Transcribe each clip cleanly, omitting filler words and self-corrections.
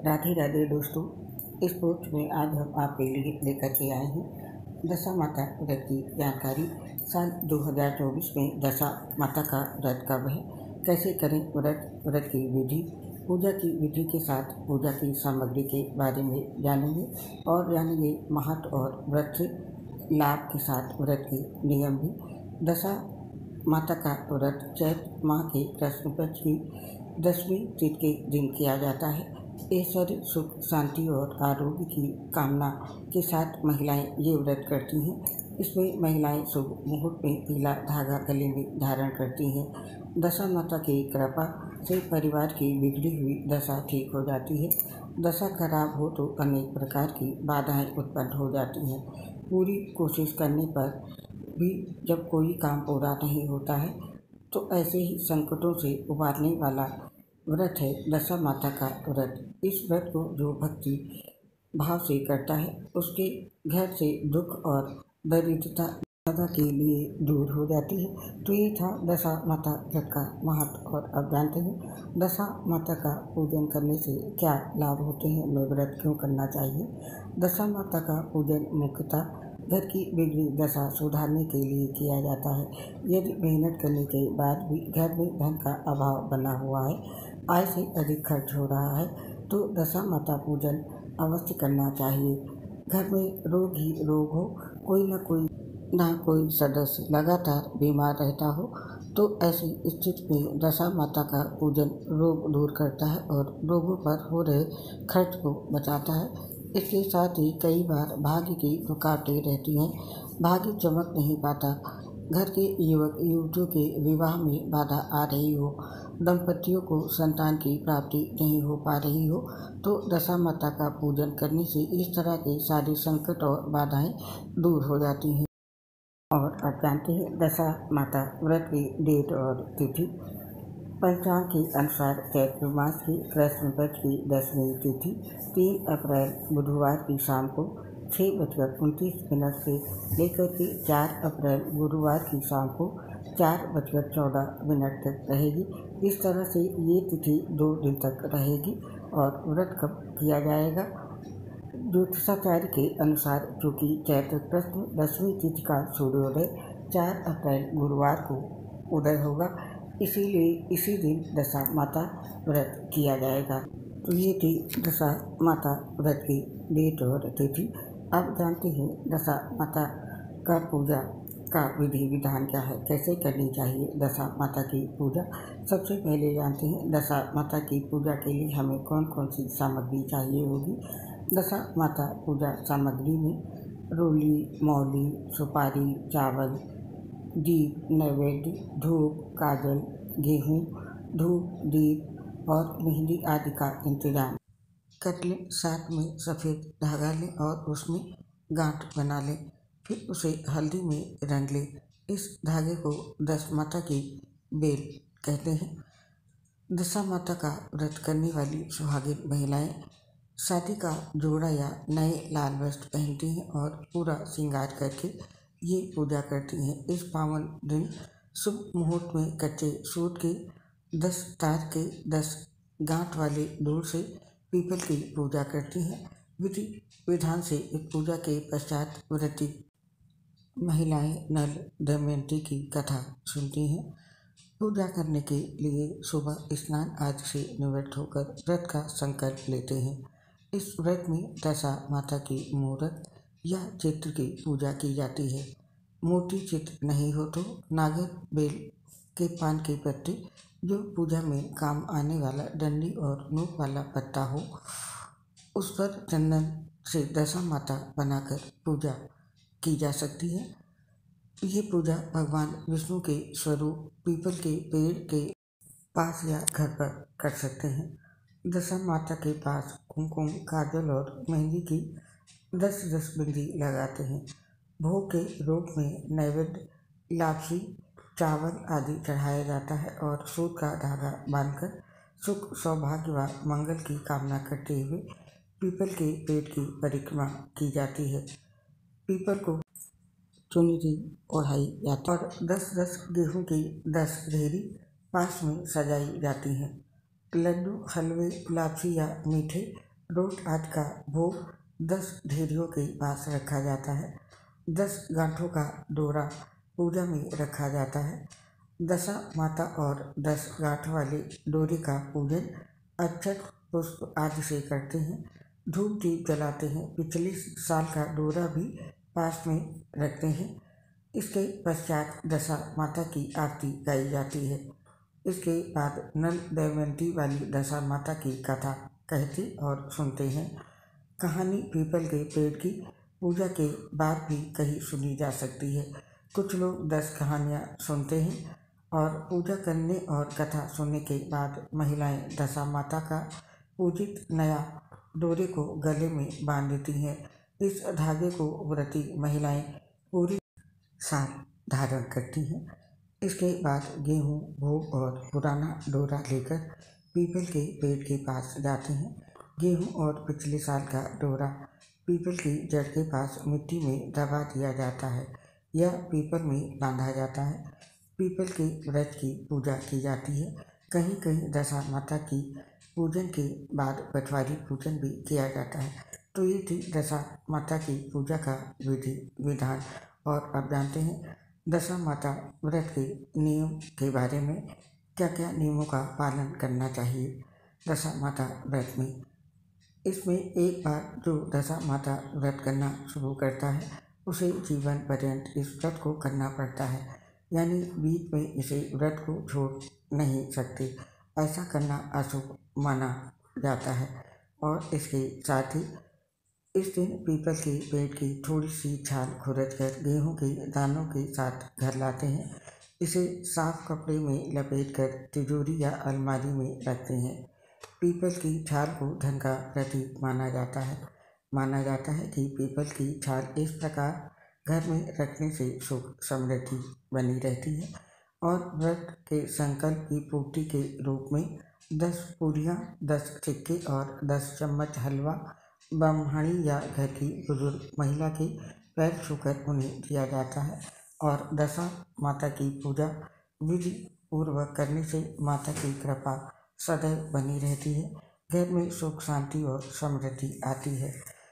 राधे राधे दोस्तों। इस पोस्ट में आज हम आपके लिए लेकर के आए हैं दशा माता व्रत की जानकारी। साल 2024 में दशा माता का व्रत कब है, कैसे करें व्रत की विधि, पूजा की विधि के साथ पूजा की सामग्री के बारे में जानेंगे और जानेंगे महत्व और व्रत से लाभ के साथ व्रत के नियम भी। दशा माता का व्रत चैत्र माह के कृष्ण पक्ष की 10वीं तिथि के दिन किया जाता है। ऐश्वर्य, सुख, शांति और आरोग्य की कामना के साथ महिलाएं ये व्रत करती हैं। इसमें महिलाएं शुभ मुहूर्त में पीला धागा गले में धारण करती हैं। दशा माता की कृपा से परिवार की बिगड़ी हुई दशा ठीक हो जाती है। दशा खराब हो तो अनेक प्रकार की बाधाएं उत्पन्न हो जाती हैं। पूरी कोशिश करने पर भी जब कोई काम पूरा नहीं होता है तो ऐसे ही संकटों से उबारने वाला व्रत है दशा माता का व्रत। इस व्रत को जो भक्ति भाव से करता है उसके घर से दुख और दरिद्रता सदा के लिए दूर हो जाती है। तो ये था दशा माता व्रत का महत्व। और अब जानते हैं दशा माता का पूजन करने से क्या लाभ होते हैं, हमें व्रत क्यों करना चाहिए। दशा माता का पूजन मुख्यतः घर की बिगड़ी दशा सुधारने के लिए किया जाता है। यदि मेहनत करने के बाद भी घर में धन का अभाव बना हुआ है, आय से अधिक खर्च हो रहा है, तो दशा माता पूजन अवश्य करना चाहिए। घर में रोग ही रोग हो, कोई ना कोई सदस्य लगातार बीमार रहता हो, तो ऐसी स्थिति में दशा माता का पूजन रोग दूर करता है और रोगों पर हो रहे खर्च को बचाता है। इसके साथ ही कई बार भाग्य की रुकावटें रहती हैं, भाग्य चमक नहीं पाता, घर के युवक युवतियों के विवाह में बाधा आ रही हो, दंपतियों को संतान की प्राप्ति नहीं हो पा रही हो, तो दशा माता का पूजन करने से इस तरह के सारे संकट और बाधाएं दूर हो जाती हैं। और अब जानते हैं दशा माता व्रत की डेट और तिथि। पंचांग के अनुसार चैत्र मास की कृष्ण पक्ष की 10वीं तिथि 3 अप्रैल बुधवार की शाम को 6:29 से लेकर के 4 अप्रैल गुरुवार की शाम को 4:14 तक रहेगी। इस तरह से ये तिथि 2 दिन तक रहेगी। और व्रत कब किया जाएगा, ज्योतिषाचार्य के अनुसार चूँकि चैत्र कृष्ण 10वीं तिथि का सूर्योदय 4 अप्रैल गुरुवार को उदय होगा, इसीलिए इसी दिन दशा माता व्रत किया जाएगा। तो ये थी दशा माता व्रत की डेट और तिथि। अब जानते हैं दशा माता का पूजा का विधि विधान क्या है, कैसे करनी चाहिए दशा माता की पूजा। सबसे पहले जानते हैं दशा माता की पूजा के लिए हमें कौन कौन सी सामग्री चाहिए होगी। दशा माता पूजा सामग्री में रोली, मौली, सुपारी, चावल, दीप, नैवेद्य, धूप, काजल, गेहूँ, धूप, दीप और मेहंदी आदि का इंतजाम कर लें। साथ में सफ़ेद धागा लें और उसमें गांठ बना लें, फिर उसे हल्दी में रंग लें। इस धागे को दशा माता की बेल कहते हैं। दशा माता का व्रत करने वाली सुहागिन महिलाएं शादी का जोड़ा या नए लाल वस्त्र पहनती हैं और पूरा श्रृंगार करके ये पूजा करती हैं। इस पावन दिन शुभ मुहूर्त में कच्चे सूत के 10 तार के 10 गांठ वाले दूर से पीपल की पूजा करती हैं। विधि विधान से इस पूजा के पश्चात व्रती महिलाएं नल दमयंती की कथा सुनती हैं। पूजा करने के लिए सुबह स्नान आदि से निवृत्त होकर व्रत का संकल्प लेते हैं। इस व्रत में दशा माता की मूर्त या चित्र की पूजा की जाती है। मूर्ति चित्र नहीं हो तो नागर बेल के पान के पत्ते, जो पूजा में काम आने वाला डंडी और नोक वाला पत्ता हो, उस पर चंदन से दशा माता बनाकर पूजा की जा सकती है। ये पूजा भगवान विष्णु के स्वरूप पीपल के पेड़ के पास या घर पर कर सकते हैं। दशा माता के पास कुमकुम, काजल और मेहंदी की 10-10 बिंदी लगाते हैं। भोग के रूप में नैवेद्य, लापसी, चावल आदि चढ़ाया जाता है और सूत का धागा बांधकर सुख, सौभाग्य व मंगल की कामना करते हुए पीपल के पेड़ की परिक्रमा की जाती है। पीपल को चुनरी ओढ़ाई जाती है और 10-10 गेहूँ की 10 रेहड़ी पास में सजाई जाती हैं। लड्डू, हलवे, लापसी या मीठे रोट आदि का भोग 10 ढेरियों के पास रखा जाता है। 10 गांठों का डोरा पूजा में रखा जाता है। दशा माता और 10 गांठ वाले डोरे का पूजन अक्षत, पुष्प आदि से करते हैं। धूप दीप जलाते हैं। पिछले साल का डोरा भी पास में रखते हैं। इसके पश्चात दशा माता की आरती गाई जाती है। इसके बाद नल दमयंती वाली दशा माता की कथा कहते और सुनते हैं। कहानी पीपल के पेड़ की पूजा के बाद भी कहीं सुनी जा सकती है। कुछ लोग 10 कहानियाँ सुनते हैं और पूजा करने और कथा सुनने के बाद महिलाएं दशा माता का पूजित नया डोरे को गले में बांध देती हैं। इस धागे को व्रती महिलाएं पूरी साल धारण करती हैं। इसके बाद गेहूँ, भोग और पुराना डोरा लेकर पीपल के पेड़ के पास जाते हैं। गेहूँ और पिछले साल का डोरा पीपल की जड़ के पास मिट्टी में दबा दिया जाता है या पीपल में बांधा जाता है। पीपल के वृक्ष की पूजा की जाती है। कहीं कहीं दशा माता की पूजन के बाद पटवारी पूजन भी किया जाता है। तो ये थी दशा माता की पूजा का विधि विधान। और अब जानते हैं दशा माता व्रत के नियम के बारे में। क्या क्या नियमों का पालन करना चाहिए दशा माता व्रत में। इसमें एक बार जो दशा माता व्रत करना शुरू करता है उसे जीवन पर्यंत इस व्रत को करना पड़ता है, यानी बीच में इसे व्रत को छोड़ नहीं सकते। ऐसा करना अशुभ माना जाता है। और इसके साथ ही इस दिन पीपल के पेड़ की थोड़ी सी छाल खुरच कर गेहूँ के दानों के साथ घर लाते हैं। इसे साफ कपड़े में लपेट कर तिजोरी या अलमारी में रखते हैं। पीपल की छाल को धन का प्रतीक माना जाता है। माना जाता है कि पीपल की छाल इस प्रकार घर में रखने से सुख समृद्धि बनी रहती है। और व्रत के संकल्प की पूर्ति के रूप में 10 पूरियाँ, 10 सिक्के और 10 चम्मच हलवा ब्राह्मणी या घर की बुजुर्ग महिला के पैर छूकर उन्हें दिया जाता है। और दशा माता की पूजा विधि पूर्वक करने से माता की कृपा सदैव बनी रहती है। घर में सुख शांति और समृद्धि आती है।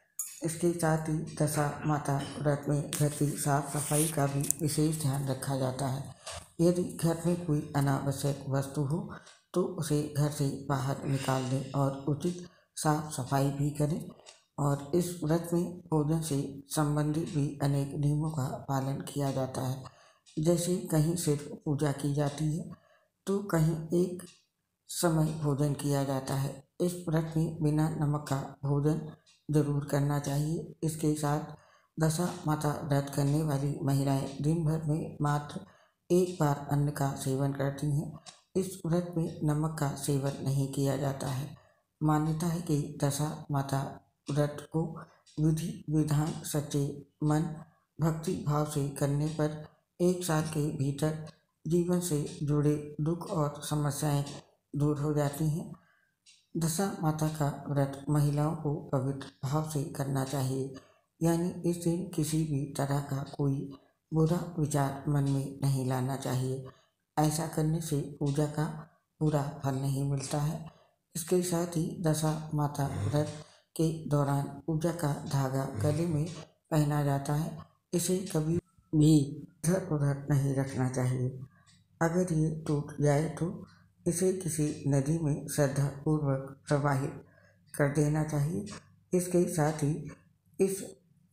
इसके साथ ही दशा माता व्रत में घर की साफ सफाई का भी विशेष ध्यान रखा जाता है। यदि घर में कोई अनावश्यक वस्तु हो तो उसे घर से बाहर निकाल दें और उचित साफ सफाई भी करें। और इस व्रत में भोजन से संबंधित भी अनेक नियमों का पालन किया जाता है। जैसे कहीं सिर्फ पूजा की जाती है तो कहीं एक समय भोजन किया जाता है। इस व्रत में बिना नमक का भोजन जरूर करना चाहिए। इसके साथ दशा माता व्रत करने वाली महिलाएं दिन भर में मात्र एक बार अन्न का सेवन करती हैं। इस व्रत में नमक का सेवन नहीं किया जाता है। मान्यता है कि दशा माता व्रत को विधि विधान सच्चे मन भक्ति भाव से करने पर 1 साल के भीतर जीवन से जुड़े दुख और समस्याएं दूर हो जाती हैं। दशा माता का व्रत महिलाओं को पवित्र भाव से करना चाहिए, यानी इस दिन किसी भी तरह का कोई बुरा विचार मन में नहीं लाना चाहिए। ऐसा करने से पूजा का पूरा फल नहीं मिलता है। इसके साथ ही दशा माता व्रत के दौरान पूजा का धागा गले में पहना जाता है। इसे कभी भी इधर उधर नहीं रखना चाहिए। अगर ये टूट जाए तो इसे किसी नदी में श्रद्धापूर्वक प्रवाहित कर देना चाहिए। इसके साथ ही इस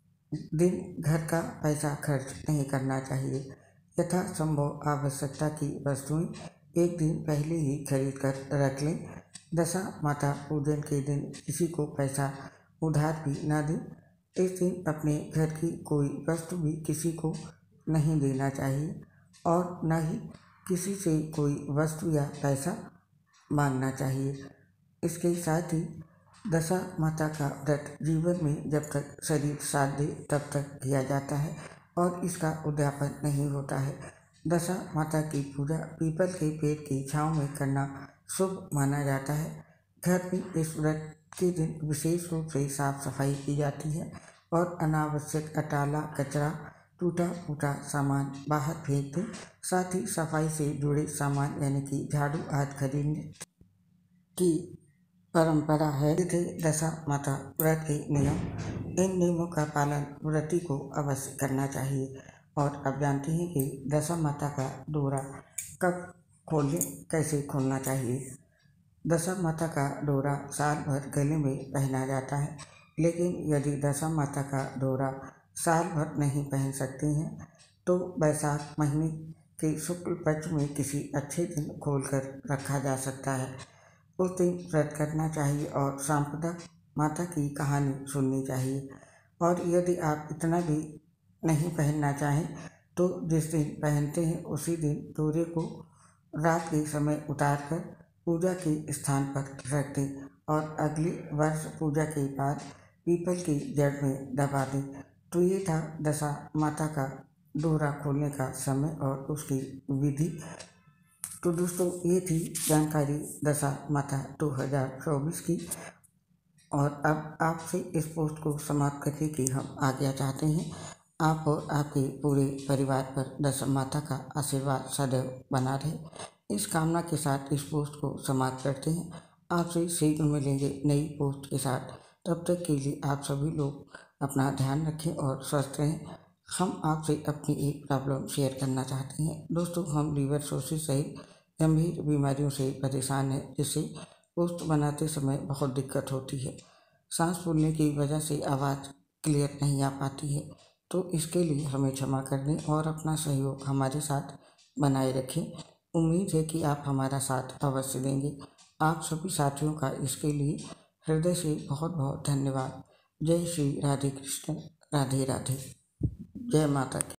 दिन घर का पैसा खर्च नहीं करना चाहिए। यथा संभव आवश्यकता की वस्तुएं एक दिन पहले ही खरीद कर रख लें। दशा माता पूजन के दिन किसी को पैसा उधार भी ना दें। इस दिन अपने घर की कोई वस्तु भी किसी को नहीं देना चाहिए और न ही किसी से कोई वस्तु या पैसा मांगना चाहिए। इसके साथ ही दशा माता का व्रत जीवन में जब तक शरीर साथ दे तब तक किया जाता है और इसका उद्यापन नहीं होता है। दशा माता की पूजा पीपल के पेड़ की छांव में करना शुभ माना जाता है। घर में इस व्रत के दिन विशेष रूप से साफ सफाई की जाती है और अनावश्यक अटाला कचरा टूटा फूटा सामान बाहर फेंक दें। साथ ही सफाई से जुड़े सामान यानी कि झाड़ू आदि खरीदने की परंपरा है। थे दशा माता व्रत के नियम। इन नियमों का पालन व्रती को अवश्य करना चाहिए। और अब जानते हैं कि दशा माता का डोरा कब खोलें, कैसे खोलना चाहिए। दशा माता का डोरा साल भर गले में पहना जाता है, लेकिन यदि दशा माता का डोरा साल भर नहीं पहन सकती हैं तो बैसाख महीने के शुक्ल पक्ष में किसी अच्छे दिन खोलकर रखा जा सकता है। उस दिन व्रत करना चाहिए और सांप्रदा माता की कहानी सुननी चाहिए। और यदि आप इतना भी नहीं पहनना चाहें तो जिस दिन पहनते हैं उसी दिन डोरे को रात के समय उतार कर पूजा के स्थान पर रख दें और अगले वर्ष पूजा के बाद पीपल की जड़ में दबा दें। तो ये था दशा माता का डोरा खोलने का समय और उसकी विधि। तो दोस्तों, ये थी जानकारी दशा माता 2024 की। और अब आपसे इस पोस्ट को समाप्त करने की हम आज्ञा चाहते हैं। आप और आपके पूरे परिवार पर दशा माता का आशीर्वाद सदैव बना रहे, इस कामना के साथ इस पोस्ट को समाप्त करते हैं। आपसे शीघ्र मिलेंगे नई पोस्ट के साथ। तब तक के लिए आप सभी लोग अपना ध्यान रखें और स्वस्थ रहें। हम आपसे अपनी एक प्रॉब्लम शेयर करना चाहते हैं। दोस्तों, हम लीवर सोसिस सहित गंभीर बीमारियों से परेशान हैं, जिससे पोस्ट बनाते समय बहुत दिक्कत होती है। सांस फूलने की वजह से आवाज़ क्लियर नहीं आ पाती है। तो इसके लिए हमें क्षमा कर दें और अपना सहयोग हमारे साथ बनाए रखें। उम्मीद है कि आप हमारा साथ अवश्य देंगे। आप सभी साथियों का इसके लिए हृदय से बहुत बहुत धन्यवाद। जय श्री राधे कृष्ण, राधे राधे, जय माता की।